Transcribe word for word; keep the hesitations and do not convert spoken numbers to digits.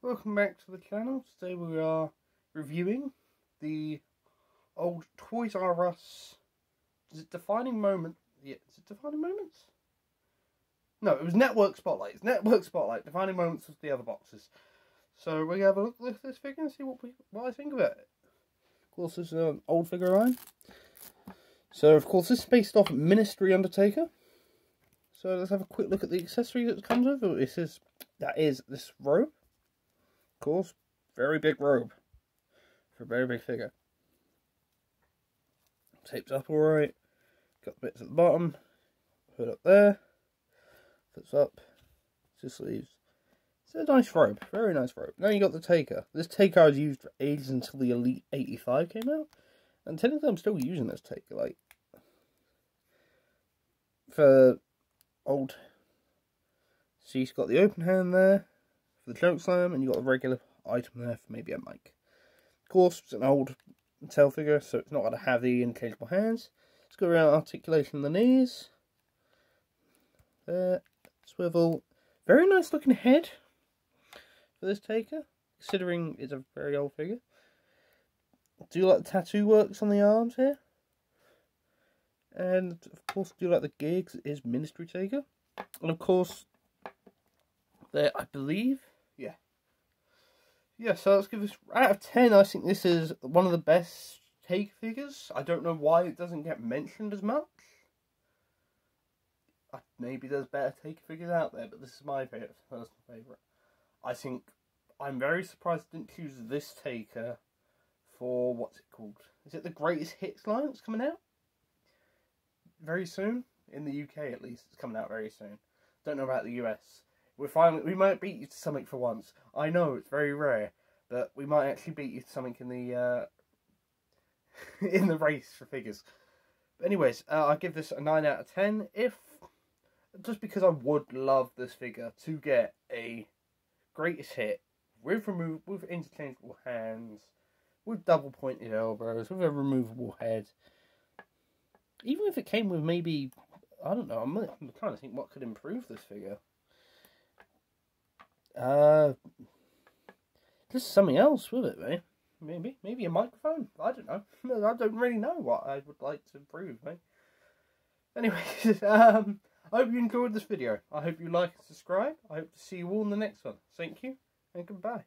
Welcome back to the channel. Today we are reviewing the old Toys R Us. Is it Defining Moment? Yeah, is it Defining Moments? No, it was Network Spotlight. It's Network Spotlight. Defining Moments was the other boxes. So we're gonna have a look at this figure and see what we what I think about it. Of course, this is an old figure line. So of course, this is based off Ministry Undertaker. So let's have a quick look at the accessory that it comes with. This is that is this robe. Of course, very big robe for a very big figure. Taped up alright. Got bits at the bottom. Hood up there. Flips up. Two sleeves. It's a nice robe. Very nice robe. Now you got the Taker. This Taker I was used for ages until the Elite eighty-five came out. And technically I'm still using this Taker. Like, for old. So you've got the open hand there for the choke slam, and you've got a regular item there for maybe a mic. Of course, it's an old tail figure, so it's not going to have the interchangeable hands. It's got around articulation in the knees. There, swivel. Very nice looking head for this Taker, considering it's a very old figure. Do you like the tattoo works on the arms here? And of course, do you like the gear because it is Ministry Taker? And of course, there, I believe, yeah. Yeah, so let's give this, out of ten, I think this is one of the best Taker figures. I don't know why it doesn't get mentioned as much. Maybe there's better Taker figures out there, but this is my favourite, personal favourite. I think, I'm very surprised I didn't choose this Taker for, what's it called? Is it the Greatest Hits line that's coming out? Very soon. In the U K at least, it's coming out very soon. Don't know about the U S. We're finally, we might beat you to something for once. I know, it's very rare, but we might actually beat you to something in the uh, in the race for figures. But anyways, uh, I give this a nine out of ten. If just because I would love this figure to get a greatest hit with remove with interchangeable hands, with double pointed elbows, with a removable head. Even if it came with maybe, I don't know, I'm, I'm trying to think what could improve this figure. Uh, just something else with it, mate. Maybe, maybe a microphone. I don't know. I don't really know what I would like to improve, mate. Anyways, um, I hope you enjoyed this video. I hope you like and subscribe. I hope to see you all in the next one. Thank you, and goodbye.